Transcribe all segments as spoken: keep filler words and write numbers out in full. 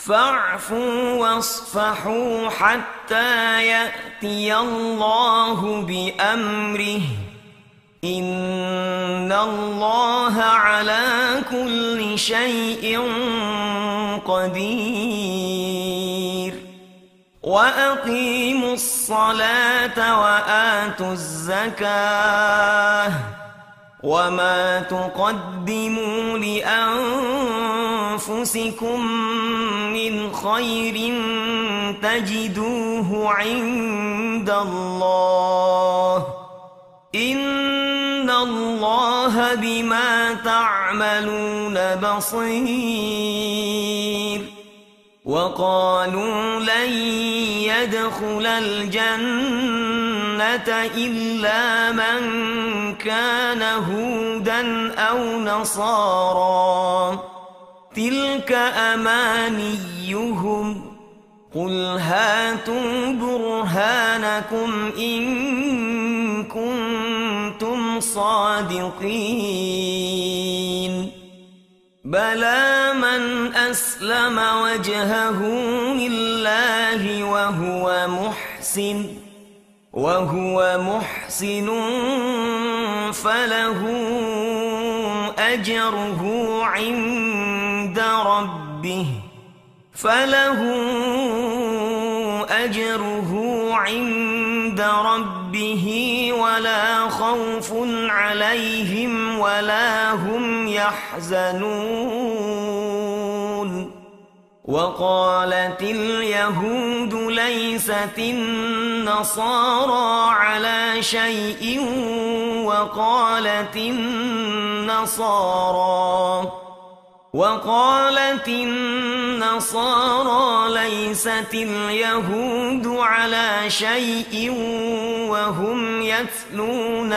فاعفوا واصفحوا حتى يأتي الله بأمره إن الله على كل شيء قدير وأقيموا الصلاة وآتوا الزكاة وما تقدموا لأنفسكم من خير تجدوه عند الله إن الله بما تعملون بصير وقالوا لن يدخل الجنة إلا من كان هودا أو نصارى تلك أمانيهم قل هاتوا برهانكم إن كنتم صادقين بلى من أسلم وجهه لله وهو محسن وهو محسن فله أجره عند ربه فله أجره عند ربه ولا خوف عليهم ولا هم يحزنون وقالت اليهود ليست النصارى على شيء وقالت النصارى وقالت النصارى ليست اليهود على شيء وهم يتلون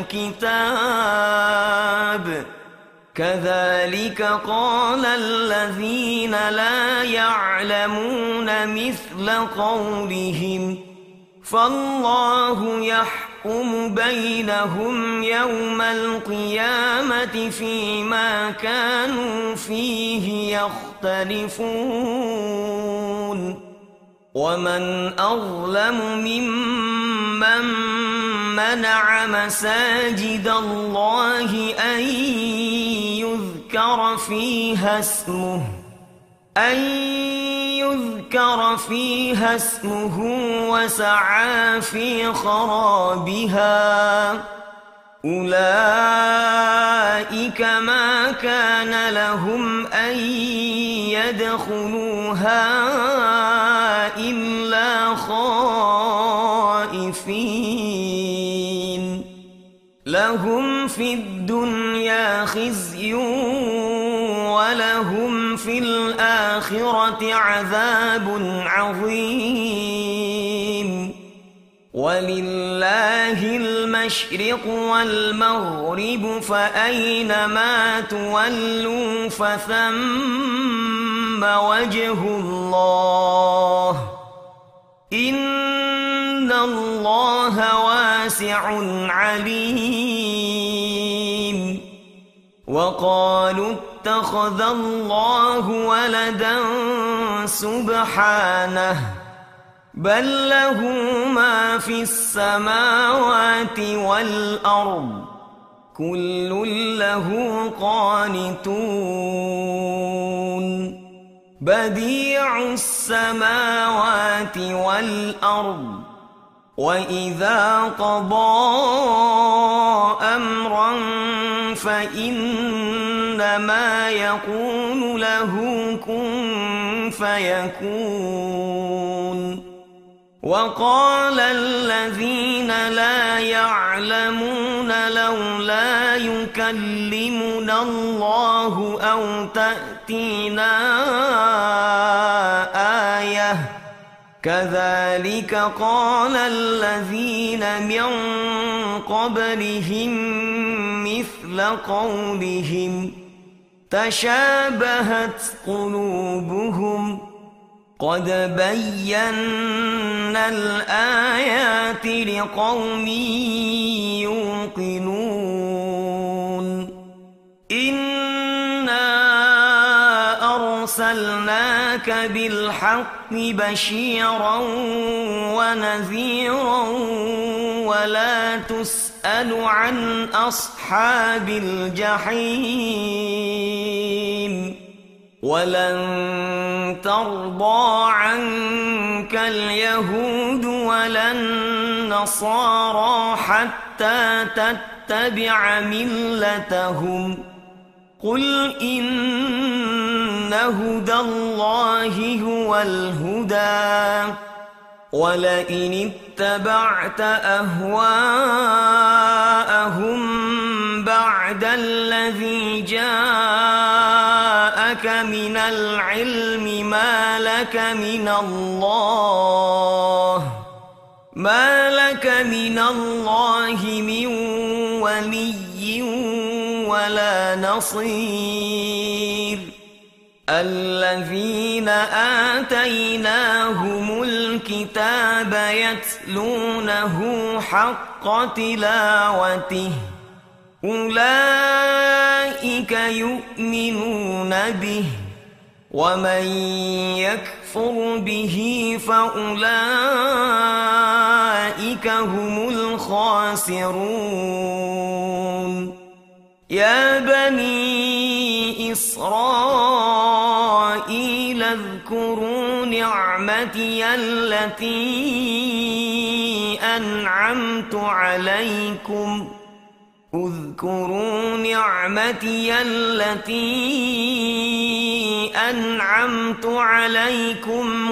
الكتاب كذلك قال الذين لا يعلمون مثل قولهم فالله يحكم بينهم يوم القيامة فيما كانوا فيه يختلفون ومن أظلم ممن منع مساجد الله أن يذكر فيها اسمه أن يذكر فيها اسمه وسعى في خرابها أولئك ما كان لهم أن يدخلوها إلا خائفين لهم في الدنيا خزي ولهم في الآخرة عذاب عظيم ولله المشرق والمغرب فأينما تولوا فثم وجه الله إن الله واسع عليم وقالوا اتخذ الله ولدا سبحانه بل له ما في السماوات والأرض كل له قانتون بديع السماوات والأرض وإذا قضى أمرا فإنما يقول له كن فيكون وقال الذين لا يعلمون لولا يكلمنا الله أو تأتينا آية كذلك قال الذين من قبلهم مثل قولهم تشابهت قلوبهم قد بينا الآيات لقوم يوقنون إنا أرسلنا أرسلناك بالحق بشيرا ونذيرا ولا تسأل عن أصحاب الجحيم ولن ترضى عنك اليهود ولا النصارى حتى تتبع ملتهم قل إن هدى الله هو الهدى ولئن اتبعت أهواءهم بعد الذي جاءك من العلم ما لك من الله ما لك من الله من ولي ولا نصير الذين آتيناهم الكتاب يتلونه حق تلاوته أولئك يؤمنون به ومن يكفر به فأولئك هم الخاسرون يا بني إسرائيل اذكروا نعمتي التي أنعمت عليكم اذكروا نعمتي التي أنعمت عليكم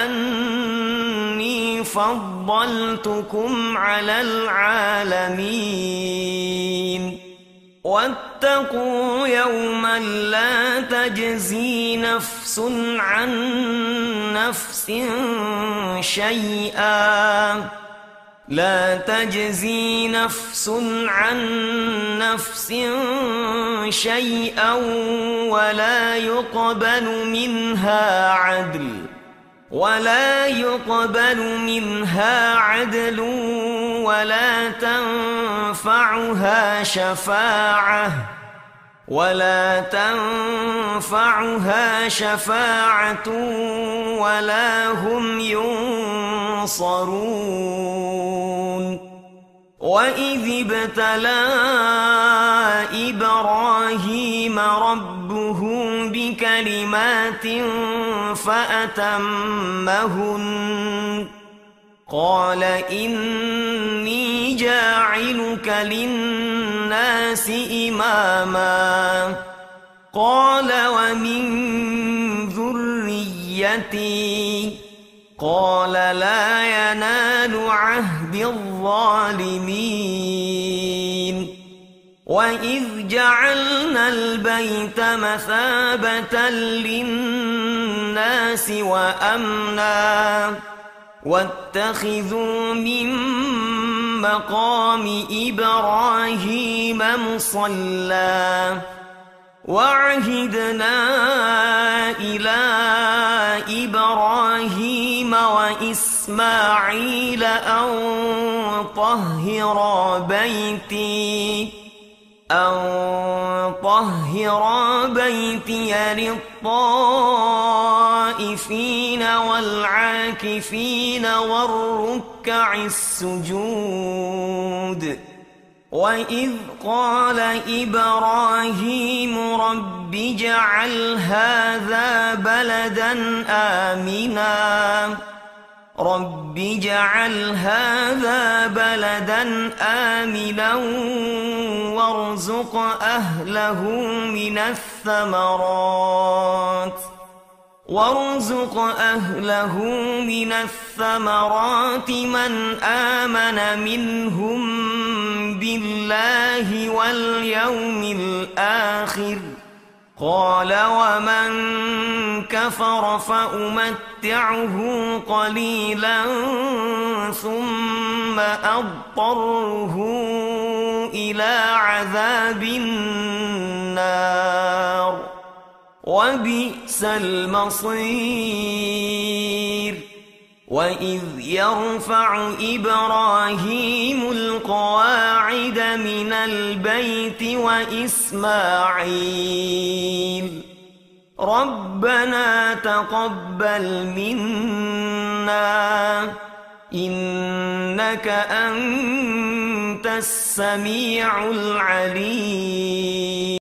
وأني فضلتكم على العالمين واتقوا يوما لا تجزي نفس عن نفس شيئا لا تجزي نفس عن نفس شيئا ولا يقبل منها عدل ولا يقبل منها عدل ولا تنفعها شفاعة ولا تنفعها شفاعة ولا هم ينصرون وإذ ابتلى إبراهيم ربه بكلمات فأتمهن قال إني جاعلك للناس إماما قال ومن ذريتي قال لا ينال عهد الظالمين وإذ جعلنا البيت مثابة للناس وأمنا واتخذوا من مقام إبراهيم مصلى وعهدنا إلى إبراهيم وإسماعيل أن طهرا بيتي أن طهرا بيتي للطائفين والعاكفين والركع السجود وإذ قال إبراهيم رب اجعل هذا بلدا آمنا رب اجعل هذا بلدا آمنا وارزق أهله من الثمرات وارزق أهله من الثمرات من آمن منهم بالله واليوم الآخر قال ومن كفر فأمتعه قليلا ثم أضطره إلى عذاب النار وبئس المصير وإذ يرفع إبراهيم القواعد من البيت وإسماعيل ربنا تقبل منا إنك أنت السميع العليم.